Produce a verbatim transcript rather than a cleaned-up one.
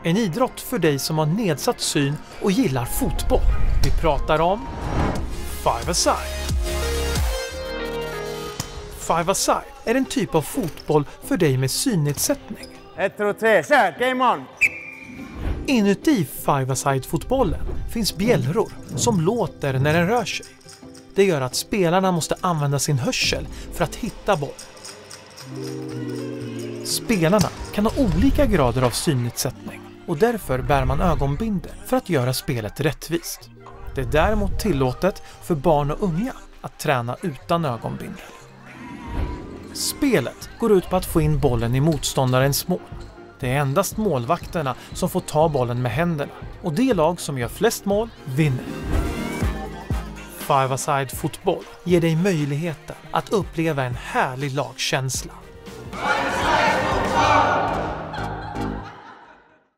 En idrott för dig som har nedsatt syn och gillar fotboll. Vi pratar om five-a-side. Five-a-side är en typ av fotboll för dig med synnedsättning. Ett, två, tre, kör! Game on! Inuti five-a-side-fotbollen finns bjällror som låter när den rör sig. Det gör att spelarna måste använda sin hörsel för att hitta bollen. Spelarna kan ha olika grader av synnedsättning och därför bär man ögonbindel för att göra spelet rättvist. Det är däremot tillåtet för barn och unga att träna utan ögonbindel. Spelet går ut på att få in bollen i motståndarens mål. Det är endast målvakterna som får ta bollen med händerna och det lag som gör flest mål vinner. Five-a-side fotboll ger dig möjligheten att uppleva en härlig lagkänsla. Five-a-side fotboll!